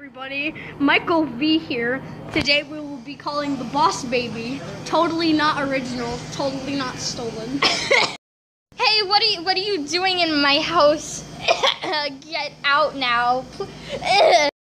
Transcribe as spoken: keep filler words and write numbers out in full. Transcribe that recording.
everybody, Michael V here. Today we will be calling the Boss Baby. Totally not original, totally not stolen. Hey, what are you what are you doing in my house? Get out now.